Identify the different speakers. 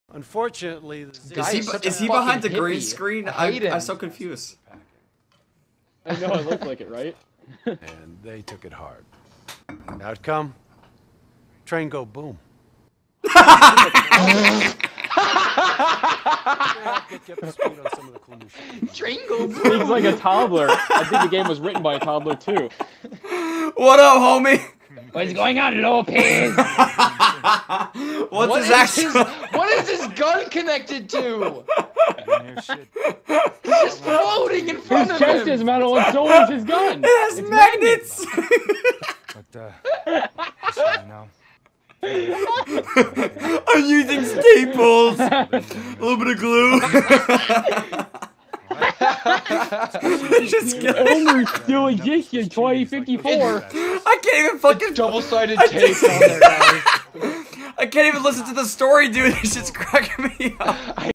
Speaker 1: Unfortunately,
Speaker 2: Is he behind the green screen? I'm so confused.
Speaker 3: I know it looked like it, right?
Speaker 1: And they took it hard. Outcome? Train go boom.
Speaker 3: Train go boom. Speaks like a toddler. I think the game was written by a toddler too.
Speaker 2: What up, homie?
Speaker 3: What's going on, Lopez?
Speaker 2: What's his actual?
Speaker 4: What is his gun connected to? He's just floating in front
Speaker 3: His
Speaker 4: of
Speaker 3: chest
Speaker 4: him.
Speaker 3: is metal and so is his gun.
Speaker 2: It has magnets. I'm using staples. A little bit of glue.
Speaker 3: Only still exists in 2054.
Speaker 2: I can't even fucking
Speaker 4: Double-sided tape on there, guys.
Speaker 2: I can't even listen to the story, dude. It's just cracking me up.